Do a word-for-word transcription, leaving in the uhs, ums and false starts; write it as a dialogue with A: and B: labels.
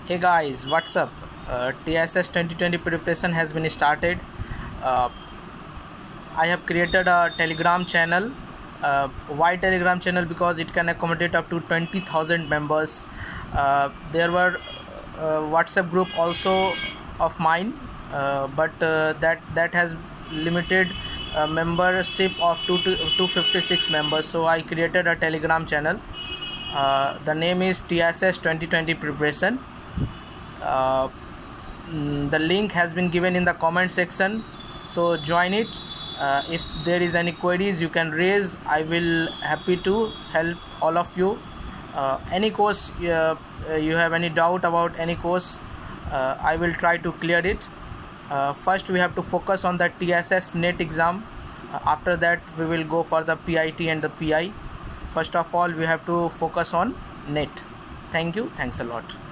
A: Hey guys, what's up? Uh, T S S twenty twenty preparation has been started. Uh, I have created a Telegram channel. Uh, why Telegram channel? Because it can accommodate up to twenty thousand members. Uh, there were uh, WhatsApp group also of mine, uh, but uh, that that has limited uh, membership of two to two hundred fifty-six members. So I created a Telegram channel. Uh, the name is T S S twenty twenty preparation. Uh, mm, the link has been given in the comment section, so join it. Uh, if there is any queries you can raise, I will happy to help all of you. Uh, any course uh, you have any doubt about any course, uh, I will try to clear it. Uh, first we have to focus on the T S S NET exam. Uh, after that we will go for the P I T and the P I. First of all we have to focus on NET. Thank you. Thanks a lot.